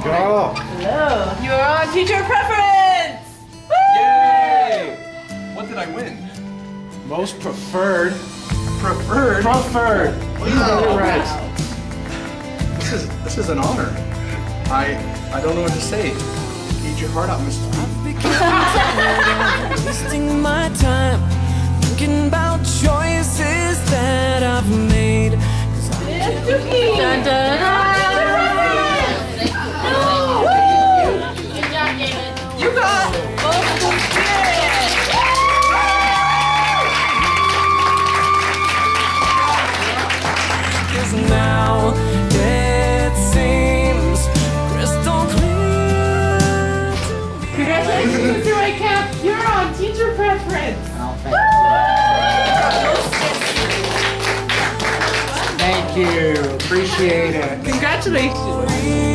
Go. Hello. You're on teacher preference. Yay! What did I win? Most preferred. Preferred? Preferred. Wow. Right. This is an honor. I don't know what to say. Eat your heart out, Mr. Wasting my time thinking about choices that I've made. Dun, dun, dun. Good job, David. You got most preferred. Cause now it seems crystal clear. Congratulations, Mr. Whitecap. You're on teacher preference. Thank you. Appreciate it. Congratulations.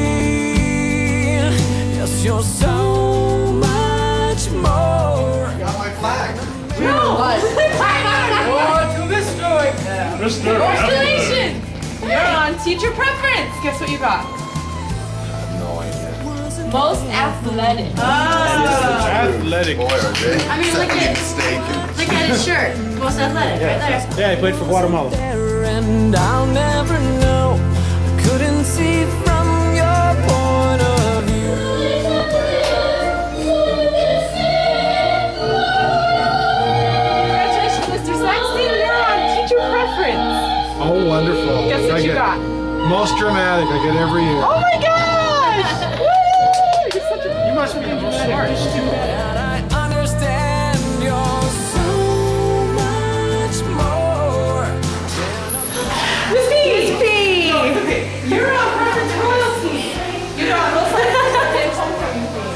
Yes, you're so much more. Got my flag. No. to Mr. Whitecap. Mr. Congratulations. You're on teacher preference. Guess what you got? No idea. Most athletic. Athletic. Boy, are they. I mean, look at his shirt. Most athletic, right there. Yeah, he played for Guatemala. And I'll never know. I couldn't see from your point of view. Congratulations, Mr. Saxton. You're on teacher preference. Oh, wonderful. Guess what you got? Most dramatic. I get every year. Oh my gosh! Woo! You're such a. You must be the most smart. And I understand you're so much more. Miss P! You're on preference royalty. You're on most likely homecoming queen.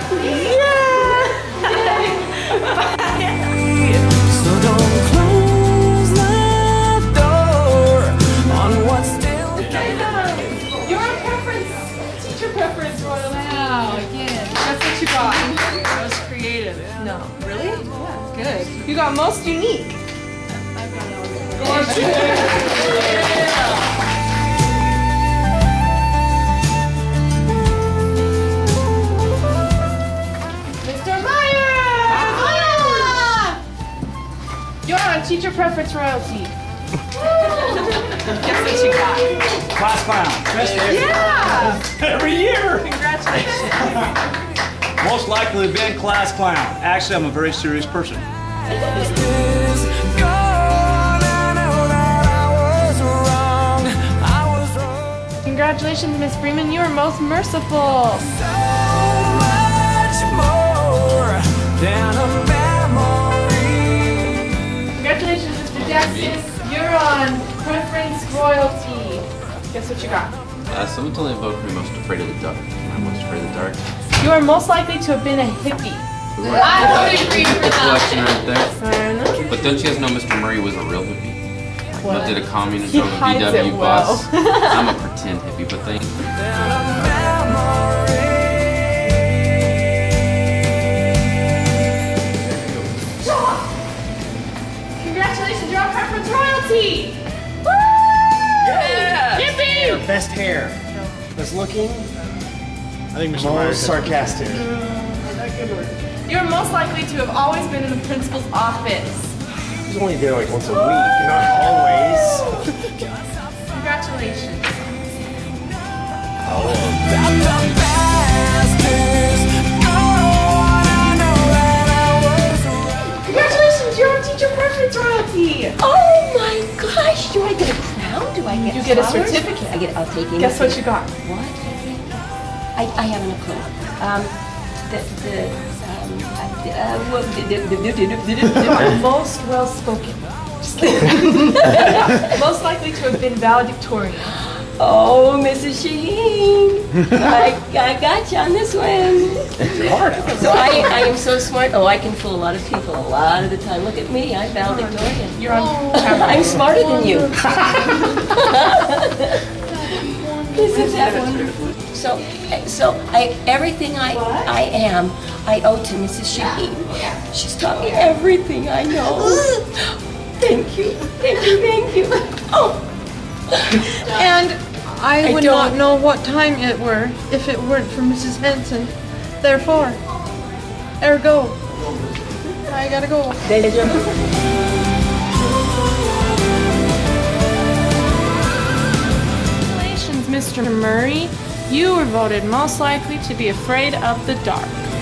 So don't close that door on what's still. You're on preference, teacher preference royalty. Wow, again. That's what you got. Most creative. No. Really? Yeah. Good. You got most unique. Mr. Meyer! You're on teacher preference royalty. Guess what you got? Class clown. Yeah! Every year. Congratulations. Most likely to be in class clown. Actually, I'm a very serious person. Is gone. I know that I was wrong. Congratulations, Miss Freeman. You are most merciful. So much more than a memory. Congratulations, Mr. Jackson. You're on preference royalty. Guess what you got? Someone told me about me most afraid of the dark. I'm most afraid of the dark. You are most likely to have been a hippie. I would agree with Collection that. right there. I know. But don't you guys know Mr. Murray was a real hippie? What? Did a communist He over hides it VW bus. well. I'm a pretend hippie, but thank you. Than a memory. Congratulations, you're on preference royalty. Woo! Yeah. Yippee! Best hair. Best looking. I think Mr. Myers sarcastic. You're most likely to have always been in the principal's office. He's only there like once a week, not always. Congratulations. That the past is gone. I know that I was wrong. Congratulations, you're on teacher preference royalty. Oh my gosh, do I get a crown? Do I get You get a flowers? certificate. I'll take it. Guess what you got? What? I haven't a clue. Most well spoken. Just kidding. Most likely to have been valedictorian. Oh, Mrs. Shaheen, I got you on this one. So I am so smart. Oh, I can fool a lot of people a lot of the time. Look at me, I'm valedictorian. You're on camera. I'm smarter than you. Isn't that wonderful? So everything I am, I owe to Mrs. Shaheen. She's taught me everything I know. Thank you. Oh. And I would don't- not know what time it were if it weren't for Mrs. Henson. Therefore, ergo, I gotta go. Congratulations, Mr. Murray. You were voted most likely to be afraid of the dark.